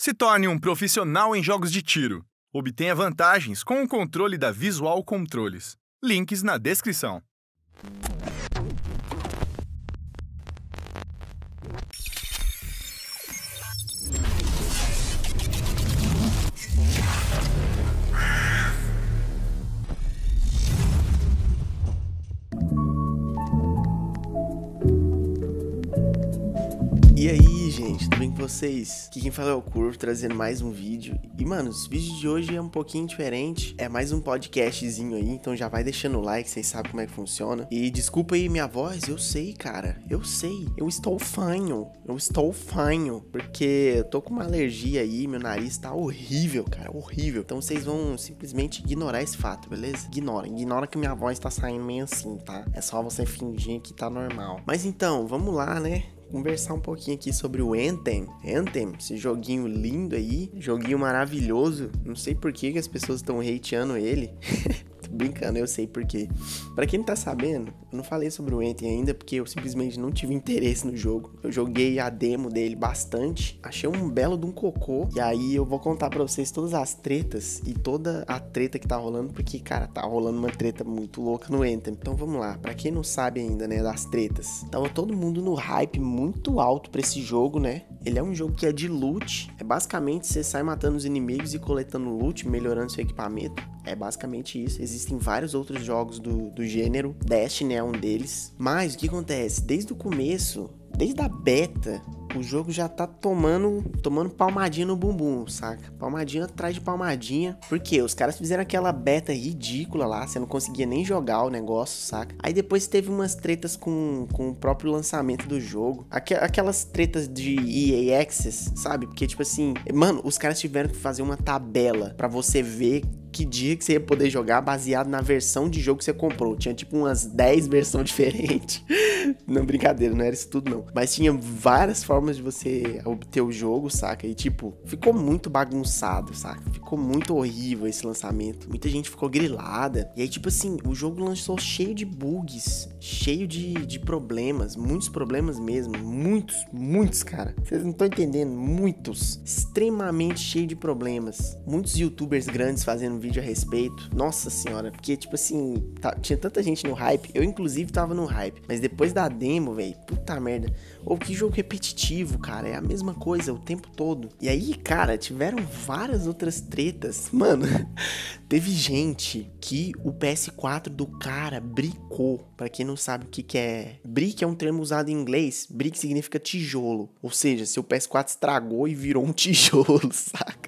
Se torne um profissional em jogos de tiro. Obtenha vantagens com o controle da Visual Controles. Links na descrição. E aí, gente, tudo bem com vocês? Aqui quem fala é o Curvo, trazendo mais um vídeo. E, mano, os vídeos de hoje é um pouquinho diferente. É mais um podcastzinho aí, então já vai deixando o like, vocês sabem como é que funciona. E desculpa aí minha voz, eu sei, cara. Eu sei, eu estou fanho. Porque eu tô com uma alergia aí, meu nariz tá horrível, cara, horrível. Então vocês vão simplesmente ignorar esse fato, beleza? Ignora que minha voz tá saindo meio assim, tá? É só você fingir que tá normal. Mas então, vamos lá, né? Conversar um pouquinho aqui sobre o Anthem, esse joguinho lindo aí, joguinho maravilhoso. Não sei por que as pessoas estão hateando ele. Tô brincando, eu sei por quê. Pra quem não tá sabendo, eu não falei sobre o Anthem ainda porque eu simplesmente não tive interesse no jogo. Eu joguei a demo dele bastante, achei um belo de um cocô. E aí eu vou contar pra vocês todas as tretas e toda a treta que tá rolando, porque, cara, tá rolando uma treta muito louca no Anthem. Então vamos lá, pra quem não sabe ainda, né, das tretas. Tava todo mundo no hype muito alto pra esse jogo, né? Ele é um jogo que é de loot. É basicamente você sai matando os inimigos e coletando loot, melhorando seu equipamento. É basicamente isso. Existem vários outros jogos do gênero. Destiny é um deles. Mas o que acontece? Desde o começo, desde a beta, o jogo já tá tomando palmadinha no bumbum, saca? Palmadinha atrás de palmadinha. Porque os caras fizeram aquela beta ridícula lá, você não conseguia nem jogar o negócio, saca? Aí depois teve umas tretas com o próprio lançamento do jogo. Aquelas tretas de EA Access, sabe? Porque, tipo assim, mano, os caras tiveram que fazer uma tabela pra você ver que dia que você ia poder jogar baseado na versão de jogo que você comprou. Tinha tipo umas 10 versões diferentes. Não, brincadeira, não era isso tudo não. Mas tinha várias formas de você obter o jogo, saca? E tipo, ficou muito bagunçado, saca? Ficou muito horrível esse lançamento. Muita gente ficou grilada. E aí, tipo assim, o jogo lançou cheio de bugs, cheio de problemas, muitos problemas mesmo. Muitos, cara. Vocês não estão entendendo, muitos. Extremamente cheio de problemas. Muitos youtubers grandes fazendo vídeo a respeito. Nossa senhora, porque tipo assim, tinha tanta gente no hype, eu inclusive tava no hype, mas depois da demo, velho, puta merda, que jogo repetitivo, cara, é a mesma coisa o tempo todo. E aí, cara, tiveram várias outras tretas, mano. Teve gente que o PS4 do cara bricou. Pra quem não sabe o que é, brick é um termo usado em inglês. Brick significa tijolo, ou seja, seu PS4 estragou e virou um tijolo, saca?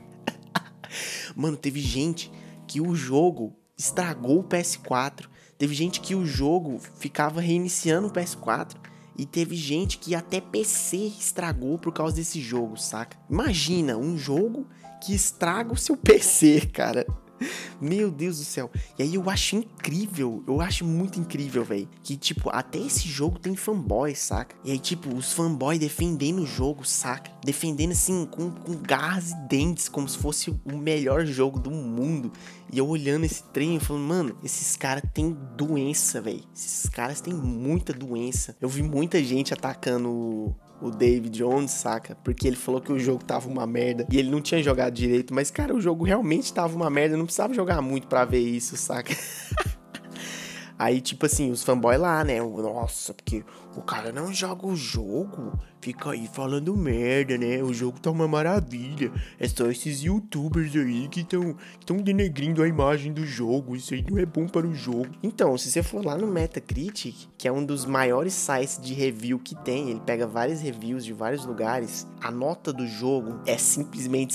Mano, teve gente que o jogo estragou o PS4. Teve gente que o jogo ficava reiniciando o PS4. E teve gente que até PC estragou por causa desse jogo, saca? Imagina, um jogo que estraga o seu PC, cara. Meu Deus do céu. E aí eu acho incrível, eu acho muito incrível, velho, que tipo, até esse jogo tem fanboys, saca? E aí tipo, os fanboys defendendo o jogo, saca? Defendendo assim, com garras e dentes, como se fosse o melhor jogo do mundo. E eu olhando esse trem, falando, mano, esses caras têm doença, velho. Esses caras têm muita doença. Eu vi muita gente atacando o David Jones, saca? Porque ele falou que o jogo tava uma merda e ele não tinha jogado direito. Mas, cara, o jogo realmente tava uma merda. Eu não precisava jogar muito pra ver isso, saca? Aí, tipo assim, os fanboys lá, né? Nossa, porque o cara não joga o jogo, fica aí falando merda, né? O jogo tá uma maravilha. É só esses youtubers aí que estão denegrindo a imagem do jogo. Isso aí não é bom para o jogo. Então, se você for lá no Metacritic, que é um dos maiores sites de review que tem, ele pega vários reviews de vários lugares, a nota do jogo é simplesmente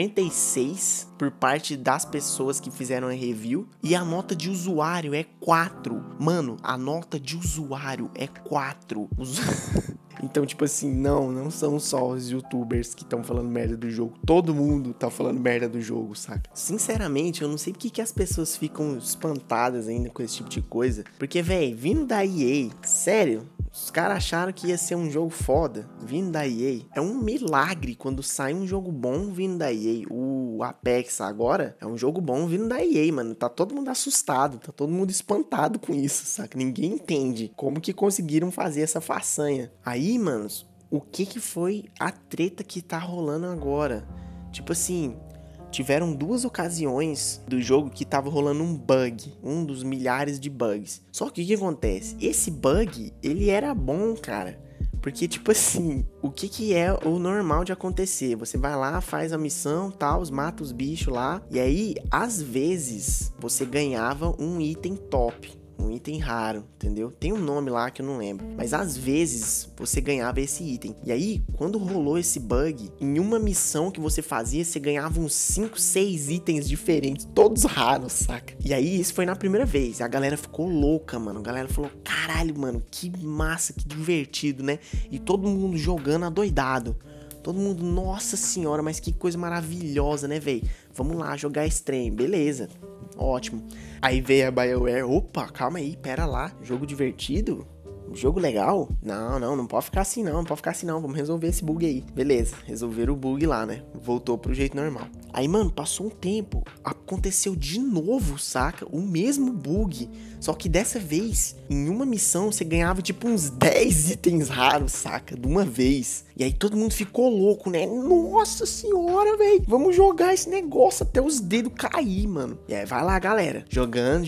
56 por parte das pessoas que fizeram a review, e a nota de usuário é 4. Mano, a nota de usuário é 4. Então, tipo assim, não são só os youtubers que estão falando merda do jogo. Todo mundo tá falando merda do jogo, saca? Sinceramente, eu não sei porque que as pessoas ficam espantadas ainda com esse tipo de coisa. Porque, véi, vindo da EA, sério, os caras acharam que ia ser um jogo foda vindo da EA. É um milagre quando sai um jogo bom vindo da EA. O Apex agora é um jogo bom vindo da EA, mano. Tá todo mundo assustado, tá todo mundo espantado com isso, saca? Ninguém entende como que conseguiram fazer essa façanha. Aí, manos, o que foi a treta que tá rolando agora? Tipo assim, tiveram 2 ocasiões do jogo que tava rolando um bug, um dos milhares de bugs. Só que o que acontece? Esse bug, ele era bom, cara. Porque, tipo assim, o que é o normal de acontecer? Você vai lá, faz a missão, tal, mata os bichos lá. E aí, às vezes, você ganhava um item top. Um item raro, entendeu? Tem um nome lá que eu não lembro. Mas às vezes você ganhava esse item. E aí, quando rolou esse bug, em uma missão que você fazia, você ganhava uns 5, 6 itens diferentes, todos raros, saca? E aí, isso foi na primeira vez. A galera ficou louca, mano. A galera falou, caralho, mano, que massa, que divertido, né? E todo mundo jogando adoidado. Todo mundo, nossa senhora, mas que coisa maravilhosa, né, velho? Vamos lá jogar esse trem, beleza. Ótimo. Aí veio a BioWare, opa, calma aí, pera lá, jogo divertido? Jogo legal? Não pode ficar assim não, vamos resolver esse bug aí. Beleza, resolveram o bug lá, né? Voltou pro jeito normal. Aí, mano, passou um tempo, aconteceu de novo, saca? O mesmo bug, só que dessa vez, em uma missão, você ganhava tipo uns 10 itens raros, saca? De uma vez. E aí todo mundo ficou louco, né? Nossa senhora, velho, vamos jogar esse negócio até os dedos cair, mano. E aí vai lá, galera, jogando.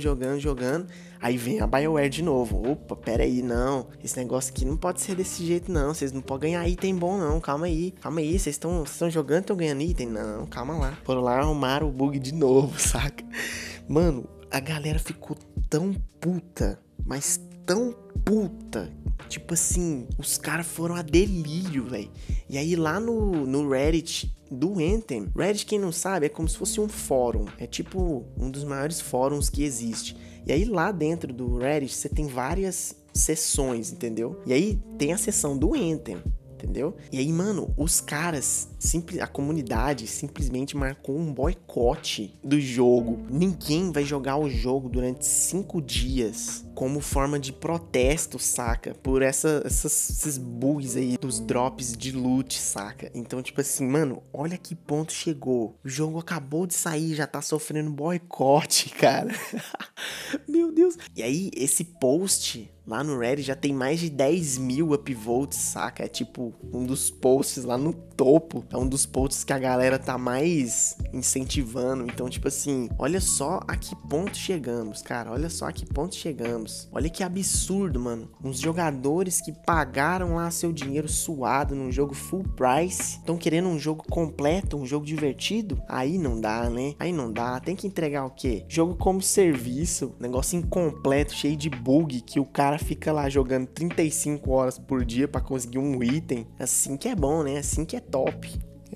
Aí vem a BioWare de novo. Opa, pera aí, não. Esse negócio aqui não pode ser desse jeito, não. Vocês não podem ganhar item bom, não. Calma aí. Vocês estão jogando e estão ganhando item? Não, calma lá. Foram lá, arrumaram o bug de novo, saca? Mano, a galera ficou tão puta, mas tão puta. Tipo assim, os caras foram a delírio, velho. E aí lá no Reddit do Anthem, Reddit, quem não sabe, é como se fosse um fórum. É tipo um dos maiores fóruns que existe. E aí lá dentro do Reddit você tem várias seções, entendeu? E aí tem a seção do Anthem, entendeu? E aí, mano, os caras, a comunidade simplesmente marcou um boicote do jogo. Ninguém vai jogar o jogo durante 5 dias como forma de protesto, saca? Por esses bugs aí dos drops de loot, saca? Então, tipo assim, mano, olha que ponto chegou. O jogo acabou de sair, já tá sofrendo boicote, cara. Meu Deus. E aí, esse post lá no Reddit já tem mais de 10 mil upvotes, saca? É tipo um dos posts lá no topo. É um dos posts que a galera tá mais incentivando. Então, tipo assim, olha só a que ponto chegamos, cara. Olha só a que ponto chegamos. Olha que absurdo, mano. Uns jogadores que pagaram lá seu dinheiro suado num jogo full price, estão querendo um jogo completo, um jogo divertido? Aí não dá, né? Aí não dá. Tem que entregar o quê? Jogo como serviço, negócio incompleto, cheio de bug, que o cara fica lá jogando 35 horas por dia pra conseguir um item. Assim que é bom, né? Assim que é top.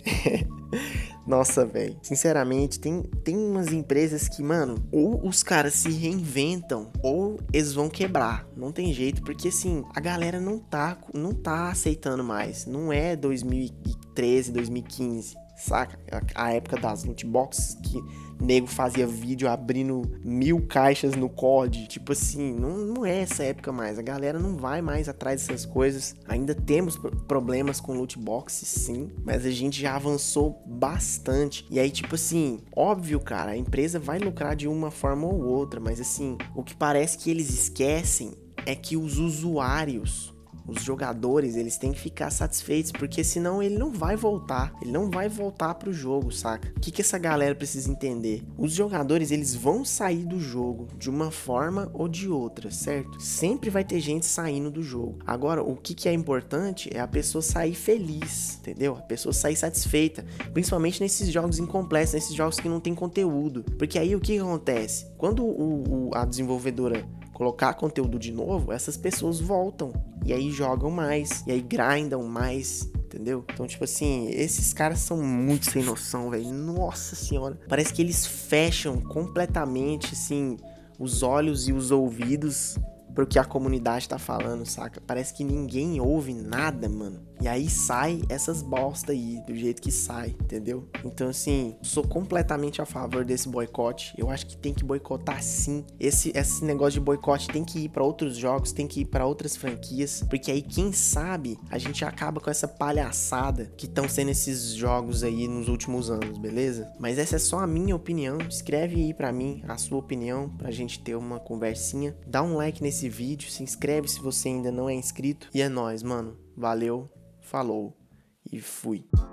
Nossa, velho. Sinceramente, tem umas empresas que, mano, ou os caras se reinventam, ou eles vão quebrar. Não tem jeito, porque assim, a galera não tá aceitando mais. Não é 2013, 2015, saca? A época das loot boxes que nego fazia vídeo abrindo 1000 caixas no COD. Tipo assim, não é essa época mais. A galera não vai mais atrás dessas coisas. Ainda temos problemas com loot boxes, sim, mas a gente já avançou bastante. E aí, tipo assim, óbvio, cara, a empresa vai lucrar de uma forma ou outra, mas assim, o que parece que eles esquecem é que os usuários, os jogadores, eles têm que ficar satisfeitos, porque senão ele não vai voltar. Ele não vai voltar pro jogo, saca? O que essa galera precisa entender? Os jogadores, eles vão sair do jogo de uma forma ou de outra, certo? Sempre vai ter gente saindo do jogo. Agora, o que é importante é a pessoa sair feliz, entendeu? A pessoa sair satisfeita, principalmente nesses jogos incompletos, nesses jogos que não tem conteúdo. Porque aí o que acontece? Quando a desenvolvedora colocar conteúdo de novo, essas pessoas voltam e aí jogam mais, e aí grindam mais, entendeu? Então, tipo assim, esses caras são muito sem noção, velho. Nossa senhora. Parece que eles fecham completamente, assim, os olhos e os ouvidos pro que a comunidade tá falando, saca? Parece que ninguém ouve nada, mano. E aí sai essas bosta aí, do jeito que sai, entendeu? Então, assim, sou completamente a favor desse boicote. Eu acho que tem que boicotar sim. Esse negócio de boicote tem que ir pra outros jogos, tem que ir pra outras franquias. Porque aí, quem sabe, a gente acaba com essa palhaçada que estão sendo esses jogos aí nos últimos anos, beleza? Mas essa é só a minha opinião. Escreve aí pra mim a sua opinião, pra gente ter uma conversinha. Dá um like nesse vídeo, se inscreve se você ainda não é inscrito. E é nóis, mano. Valeu, falou e fui.